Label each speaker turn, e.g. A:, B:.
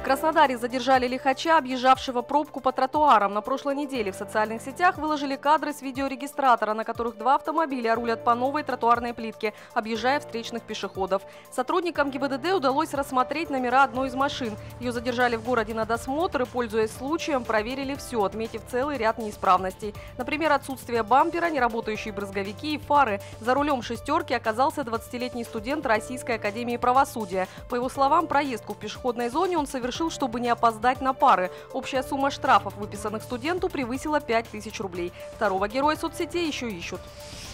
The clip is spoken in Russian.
A: Краснодаре задержали лихача, объезжавшего пробку по тротуарам. На прошлой неделе в социальных сетях выложили кадры с видеорегистратора, на которых два автомобиля рулят по новой тротуарной плитке, объезжая встречных пешеходов. Сотрудникам ГИБДД удалось рассмотреть номера одной из машин. Ее задержали в городе на досмотр и, пользуясь случаем, проверили все, отметив целый ряд неисправностей. Например, отсутствие бампера, неработающие брызговики и фары. За рулем «шестерки» оказался 20-летний студент Российской академии правосудия. По его словам, проездку в пешеходной зоне он совершил, чтобы не опоздать на пары. Общая сумма штрафов, выписанных студенту, превысила 5000 рублей. Второго героя соцсетей еще ищут.